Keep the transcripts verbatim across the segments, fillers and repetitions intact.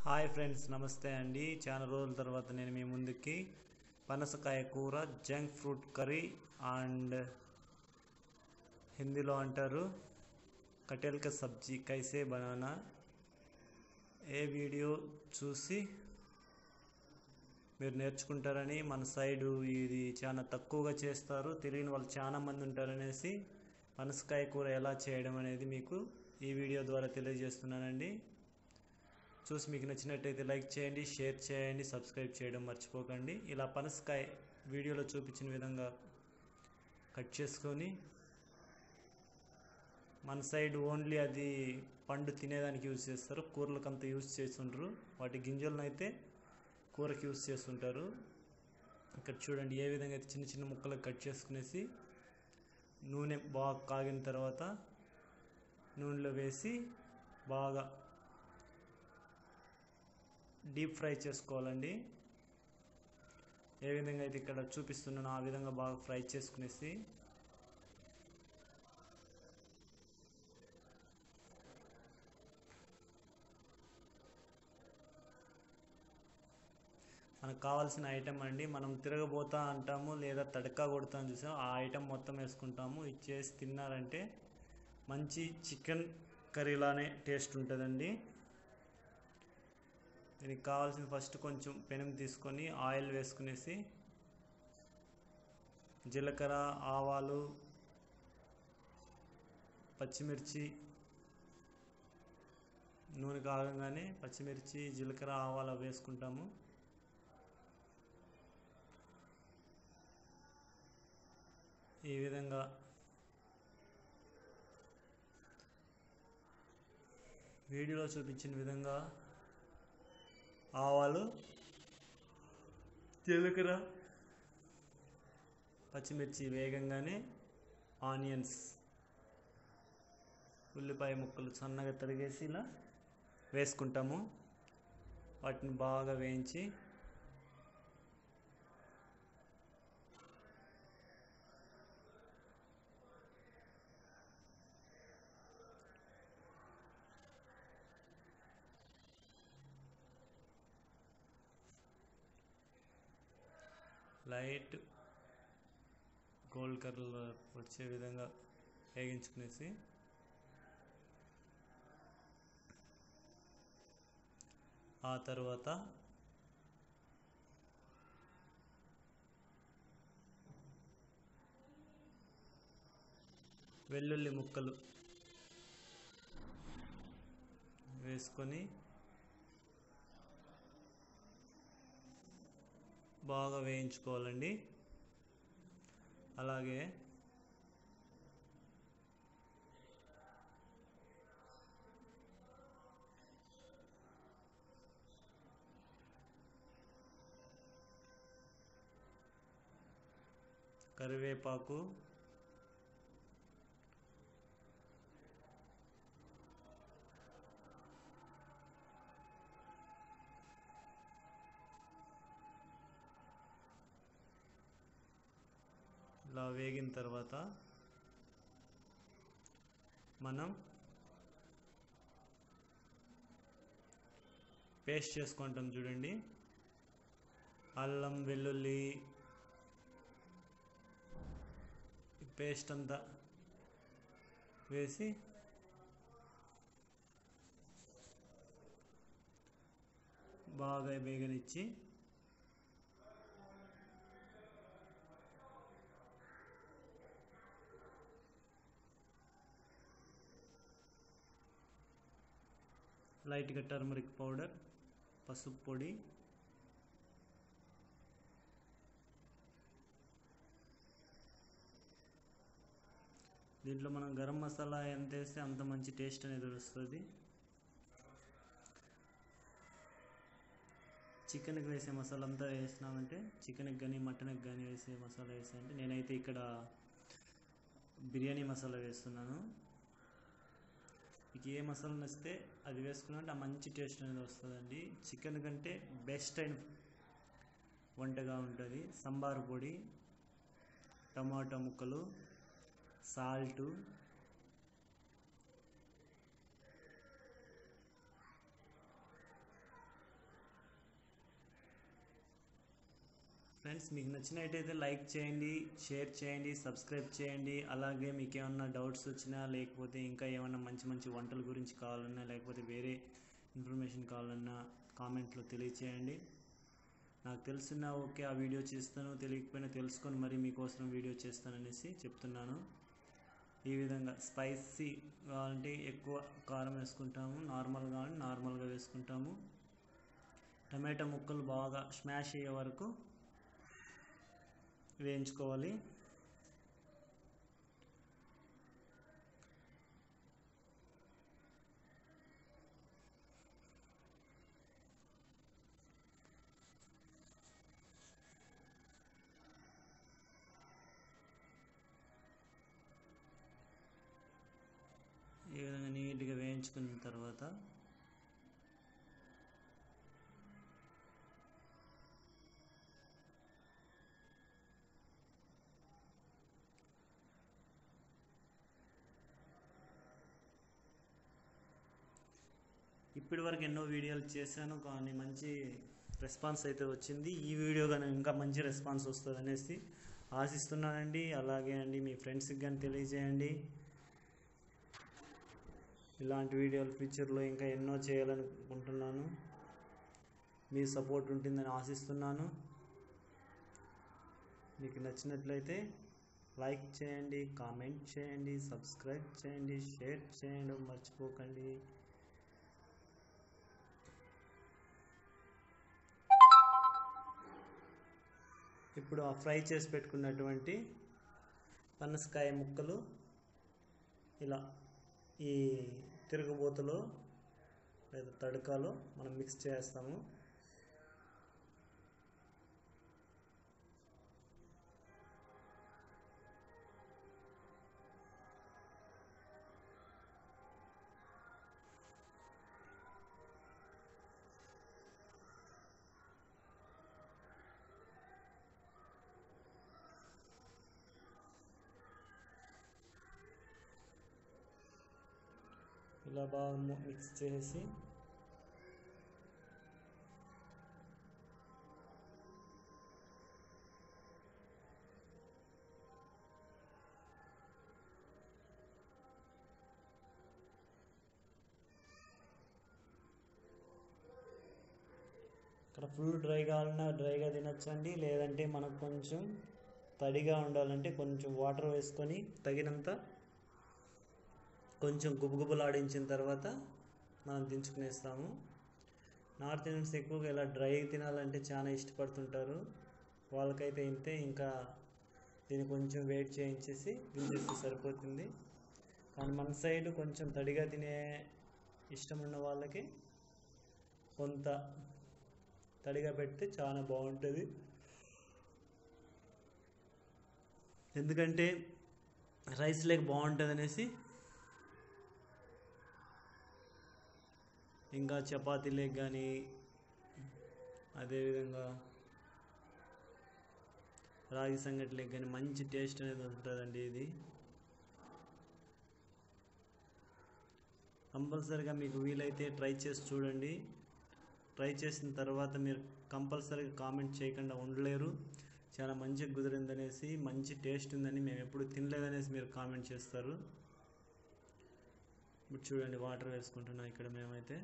Hi friends, నమస్తే అండి. చాలా రోజుల తర్వాత నేను మీ ముందుకి పనసకాయ కూర, జంక్ ఫ్రూట్ కర్రీ అండ్ హిందీలో అంటారు కటెల్ కా సబ్జీ కైసే బనానా. ఏ వీడియో చూసి మీరు నేర్చుకుంటారని, మన సైడు ఇది చాలా తక్కువగా చేస్తారు, తెలియని వాళ్ళు చాలా మంది ఉంటారనేసి పనసకాయ కూర ఎలా చేయడం అనేది మీకు ఈ వీడియో ద్వారా తెలియజేస్తున్నానండి. చూసి మీకు నచ్చినట్టయితే లైక్ చేయండి, షేర్ చేయండి, సబ్స్క్రైబ్ చేయడం మర్చిపోకండి. ఇలా పనసకాయ వీడియోలో చూపించిన విధంగా కట్ చేసుకొని, మన సైడ్ ఓన్లీ అది పండు తినేదానికి యూజ్ చేస్తారు, కూరలకు అంతా యూజ్ చేస్తుంటారు. వాటి గింజలను అయితే కూరకి యూజ్ చేస్తుంటారు. ఇక్కడ చూడండి ఏ విధంగా అయితే చిన్న చిన్న ముక్కలకు కట్ చేసుకునేసి నూనె బాగా కాగిన తర్వాత నూనెలో వేసి బాగా డీప్ ఫ్రై చేసుకోవాలండి. ఏ విధంగా అయితే ఇక్కడ చూపిస్తున్నానో ఆ విధంగా బాగా ఫ్రై చేసుకునేసి మనకు కావాల్సిన ఐటెం అండి. మనం తిరగబోతా అంటాము లేదా తడకా కొడతాం చూసాం, ఆ ఐటెం మొత్తం వేసుకుంటాము. ఇచ్చేసి తిన్నారంటే మంచి చికెన్ కర్రీలానే టేస్ట్ ఉంటుందండి. దీనికి కావాల్సిన ఫస్ట్ కొంచెం పెనం తీసుకొని ఆయిల్ వేసుకునేసి జీలకర్ర, ఆవాలు, పచ్చిమిర్చి, నూనె కాగంగానే పచ్చిమిర్చి, జీలకర్ర, ఆవాలు వేసుకుంటాము. ఈ విధంగా వీడియోలో చూపించిన విధంగా ఆవాలు, జీలకర్ర, పచ్చిమిర్చి వేగంగానే ఆనియన్స్, ఉల్లిపాయ ముక్కలు సన్నగా తరిగేసి ఇలా వేసుకుంటాము. వాటిని బాగా వేయించి లైట్ గోల్డ్ కలర్ వచ్చే విధంగా వేగించుకునేసి ఆ తర్వాత వెల్లుల్లి ముక్కలు వేసుకొని బాగా వేయించుకోవాలండి. అలాగే కరివేపాకు, ఇలా వేగిన తర్వాత మనం పేస్ట్ చేసుకుంటాం చూడండి. అల్లం, వెల్లుల్లి పేస్ట్ అంతా వేసి బాగా వేగనిచ్చి లైట్గా టర్మరిక్ పౌడర్, పసుపు పొడి, దీంట్లో మనం గరం మసాలా ఎంత వేస్తే అంత మంచి టేస్ట్ అనేది వస్తుంది. చికెన్కి వేసే మసాలా అంతా వేసినామంటే, చికెన్కి కానీ మటన్కి కానీ వేసే మసాలా వేసామంటే, నేనైతే ఇక్కడ బిర్యానీ మసాలా వేస్తున్నాను. మీకు ఏ మసాలా నచ్చితే అది వేసుకున్నామంటే ఆ మంచి టేస్ట్ అనేది వస్తుందండి. చికెన్ కంటే బెస్ట్ అయిన వంటగా ఉంటుంది. సాంబార్ పొడి, టమాటా ముక్కలు, సాల్టు, ఫ్రెండ్స్, మీకు నచ్చినట్టయితే లైక్ చేయండి, షేర్ చేయండి, సబ్స్క్రైబ్ చేయండి. అలాగే మీకు ఏమన్నా డౌట్స్ వచ్చినా, లేకపోతే ఇంకా ఏమన్నా మంచి మంచి వంటల గురించి కావాలన్నా, లేకపోతే వేరే ఇన్ఫర్మేషన్ కావాలన్నా కామెంట్లో తెలియచేయండి. నాకు తెలిసిన ఓకే ఆ వీడియో చేస్తాను, తెలియకపోయినా తెలుసుకొని మరి మీకోసం వీడియో చేస్తాననేసి చెప్తున్నాను. ఈ విధంగా స్పైసీ కావాలంటే ఎక్కువ కారం వేసుకుంటాము, నార్మల్ కావాలంటే నార్మల్గా వేసుకుంటాము. టమాటా ముక్కలు బాగా స్మాష్ అయ్యే వరకు వేయించుకోవాలి. ఈ విధంగా నీట్గా వేయించుకున్న తర్వాత ఇప్పటి వరకు ఎన్నో వీడియోలు చేశాను, కానీ మంచి రెస్పాన్స్ అయితే వచ్చింది. ఈ వీడియో కానీ ఇంకా మంచి రెస్పాన్స్ వస్తుంది అనేసి ఆశిస్తున్నానండి. అలాగే అండి మీ ఫ్రెండ్స్కి కానీ తెలియజేయండి. ఇలాంటి వీడియోలు ఫ్యూచర్లో ఇంకా ఎన్నో చేయాలనుకుంటున్నాను. మీ సపోర్ట్ ఉంటుందని ఆశిస్తున్నాను. మీకు నచ్చినట్లయితే లైక్ చేయండి, కామెంట్ చేయండి, సబ్స్క్రైబ్ చేయండి, షేర్ చేయండి, మర్చిపోకండి. ఇప్పుడు ఆ ఫ్రై చేసి పెట్టుకున్నటువంటి పనసకాయ ముక్కలు ఇలా ఈ తిరగబోతలో లేదా తడకలో మనం మిక్స్ చేస్తాము. ఇలా బాగా మిక్స్ చేసి ఇక్కడ ఫుల్ డ్రై కావాలన్నా డ్రైగా తినచ్చండి, లేదంటే మనకు కొంచెం తడిగా ఉండాలంటే కొంచెం వాటర్ వేసుకొని తగినంత కొంచెం గుబగుబలాడించిన తర్వాత మనం దించుకునేస్తాము. నార్త్ ఇండియన్స్ ఎక్కువగా ఇలా డ్రై తినాలంటే చాలా ఇష్టపడుతుంటారు. వాళ్ళకైతే ఇంతే, ఇంకా దీన్ని కొంచెం వెయిట్ చేయించేసి దించేస్తే సరిపోతుంది. కానీ మన సైడ్ కొంచెం తడిగా తినే ఇష్టం ఉన్న వాళ్ళకి కొంత తడిగా పెడితే చాలా బాగుంటుంది. ఎందుకంటే రైస్ లేక బాగుంటుంది అనేసి, ఇంకా చపాతీ లేక కానీ అదేవిధంగా రాగి సంగటి లేక కానీ మంచి టేస్ట్ అనేది ఉంటుందండి. ఇది కంపల్సరీగా మీకు వీలైతే ట్రై చేసి చూడండి. ట్రై చేసిన తర్వాత మీరు కంపల్సరీగా కామెంట్ చేయకుండా ఉండలేరు. చాలా మంచిగా కుదిరిందనేసి, మంచి టేస్ట్ ఉందని, మేము ఎప్పుడు తినలేదనేసి మీరు కామెంట్ చేస్తారు. ఇప్పుడు చూడండి వాటర్ వేసుకుంటున్నాం ఇక్కడ మేమైతే.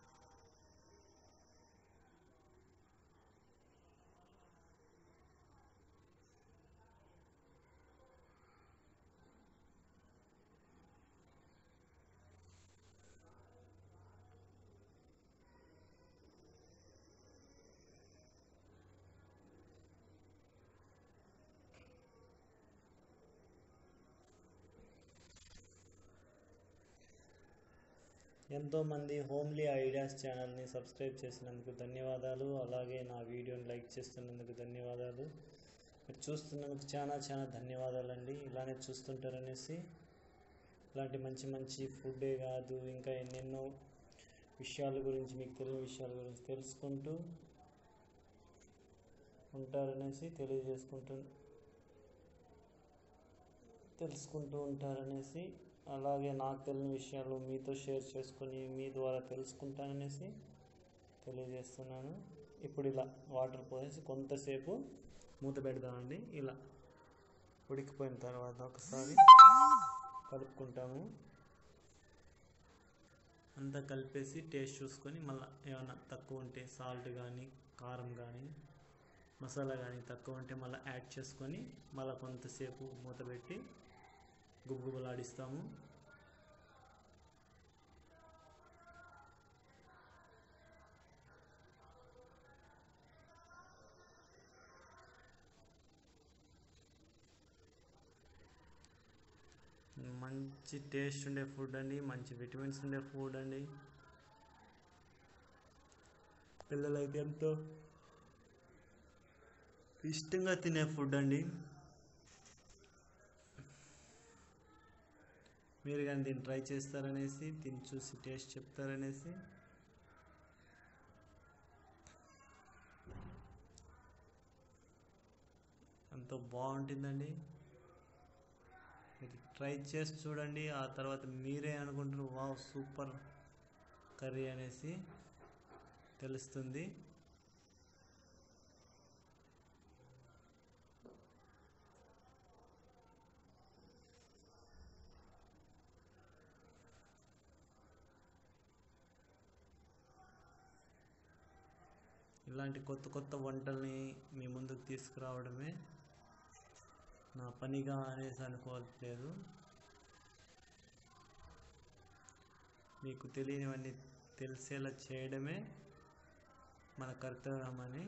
ఎంతోమంది హోమ్లీ ఐడియాస్ ఛానల్ని సబ్స్క్రైబ్ చేసినందుకు ధన్యవాదాలు. అలాగే నా వీడియోని లైక్ చేస్తున్నందుకు ధన్యవాదాలు. మీరు చూస్తున్నందుకు చాలా చాలా ధన్యవాదాలు అండి. ఇలానే చూస్తుంటారనేసి, ఇలాంటి మంచి మంచి ఫుడ్డే కాదు ఇంకా ఎన్నెన్నో విషయాల గురించి, మీకు తెలియని విషయాల గురించి తెలుసుకుంటూ ఉంటారనేసి తెలియజేసుకుంటూ తెలుసుకుంటూ ఉంటారనేసి అలాగే నాకు తెలియని విషయాలు మీతో షేర్ చేసుకొని మీ ద్వారా తెలుసుకుంటాననేసి తెలియజేస్తున్నాను. ఇప్పుడు ఇలా వాటర్ పోసి కొంతసేపు మూత పెడదామండి. ఇలా ఉడికిపోయిన తర్వాత ఒకసారి కలుపుకుంటాము. అంతా కలిపేసి టేస్ట్ చూసుకొని మళ్ళీ ఏమైనా తక్కువ ఉంటే సాల్ట్ కానీ కారం కానీ మసాలా కానీ తక్కువ ఉంటే మళ్ళీ యాడ్ చేసుకొని మళ్ళీ కొంతసేపు మూత పెట్టి గుబగుబలాడిస్తాము. మంచి టేస్ట్ ఉండే ఫుడ్ అండి, మంచి విటమిన్స్ ఉండే ఫుడ్ అండి. పిల్లలైతే ఎంతో ఇష్టంగా తినే ఫుడ్ అండి. మీరు కానీ దీన్ని ట్రై చేస్తారనేసి, తిని చూసి టేస్ట్ చెప్తారనేసి ఎంతో బాగుంటుందండి. మీరు ట్రై చేసి చూడండి, ఆ తర్వాత మీరే అనుకుంటారు వావ్ సూపర్ కర్రీ అనేసి తెలుస్తుంది. ఇలాంటి కొత్త కొత్త వంటల్ని మీ ముందుకు తీసుకురావడమే నా పనిగా అనేసి అనుకోవట్లేదు. మీకు తెలియనివన్నీ తెలిసేలా చేయడమే మన కర్తవ్యం అని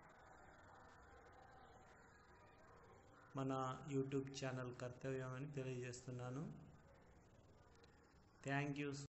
మన యూట్యూబ్ ఛానల్ కర్తవ్యం అని తెలియజేస్తున్నాను. Thank you.